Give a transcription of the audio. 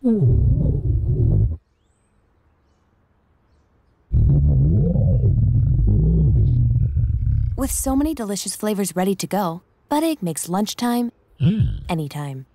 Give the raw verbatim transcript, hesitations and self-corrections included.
With so many delicious flavors ready to go, Buddig makes lunchtime anytime.